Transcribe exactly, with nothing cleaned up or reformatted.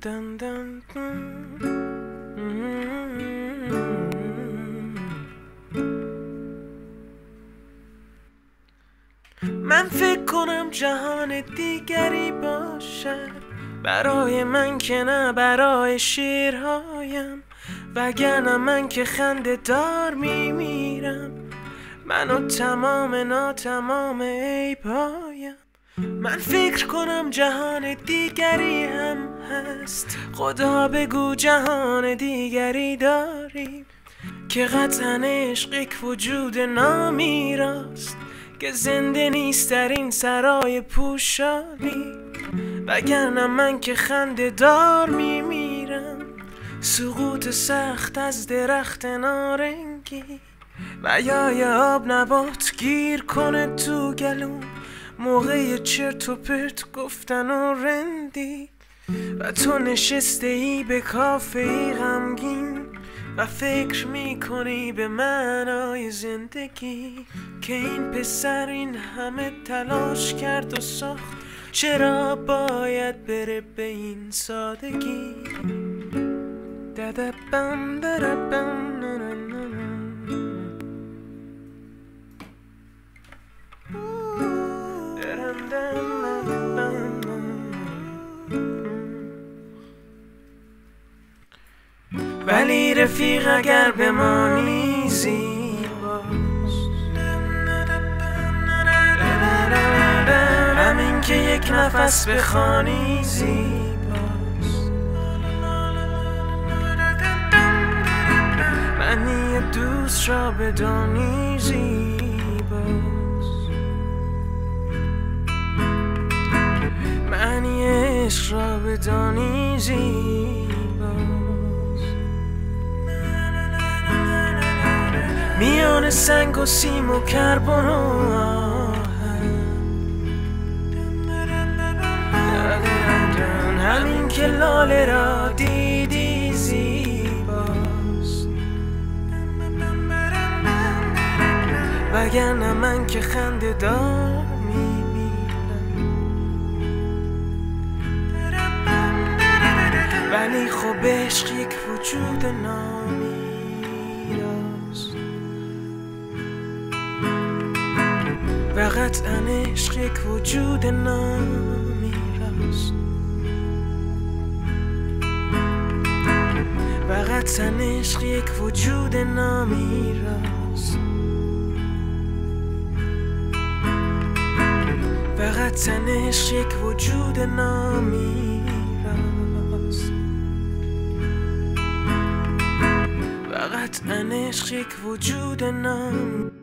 دن دن دن. من فکر کنم جهان دیگری باشد برای من که نه برای شیرهایم، وگرنه من که خنده دار میمیرم، من و تمام ناتمام عیبهایم. من فکر کنم جهان دیگری هم هست، خدا بگو جهان دیگری داریم که قطعا عشق یک وجود نامیراست که زنده نیست در این سرای پوشالی، وگرنه من که خنده دار میمیرم، سقوط سخت از درخت نارنگی و یا یه آب نبات گیر کنه تو گلوم موقع چرت و پرت گفتن و رندی، و تو نشسته ای به کافه ای غمگین و فکر میکنی به معنای زندگی که این پسر این همه تلاش کرد و ساخت، چرا باید بره به این سادگی. ددبم ددبم ولی رفیق اگر بمانی زیباست، همین که یک نفس بخوانی زیباست، معنی دوست را بدانی زیباست، معنی عشق را بدانی زیباست. میان سنگ و سیم و کربن و آهن، همین که لاله را دیدی زیباست، وگرنه من که خنده دار میمیرم، ولی خب عشق یک وجود نامیراست، و قطعا عشق یک وجود نامیراست، و قطعا عشق یک وجود نامیراست، و قطعا عشق یک وجود نامیراست، و قطعا عشق یک وجود نامیراست.